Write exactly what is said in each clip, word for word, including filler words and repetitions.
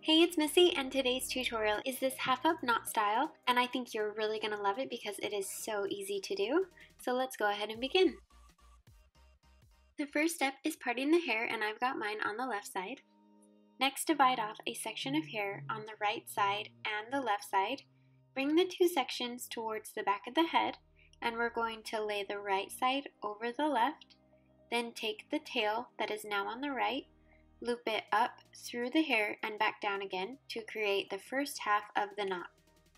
Hey, it's Missy, and today's tutorial is this half up knot style, and I think you're really gonna love it because it is so easy to do. So let's go ahead and begin. The first step is parting the hair, and I've got mine on the left side. Next, divide off a section of hair on the right side and the left side. Bring the two sections towards the back of the head, and we're going to lay the right side over the left. Then take the tail that is now on the right, loop it up through the hair and back down again to create the first half of the knot.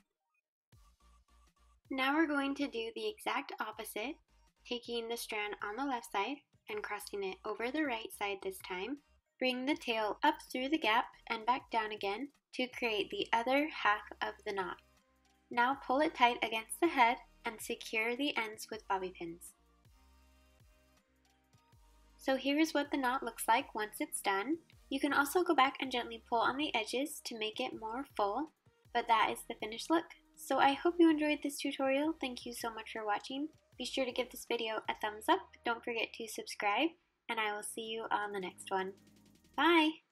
Now we're going to do the exact opposite, taking the strand on the left side and crossing it over the right side this time. Bring the tail up through the gap and back down again to create the other half of the knot. Now pull it tight against the head and secure the ends with bobby pins. So here's what the knot looks like once it's done. You can also go back and gently pull on the edges to make it more full, but that is the finished look. So I hope you enjoyed this tutorial. Thank you so much for watching. Be sure to give this video a thumbs up. Don't forget to subscribe, and I will see you on the next one. Bye!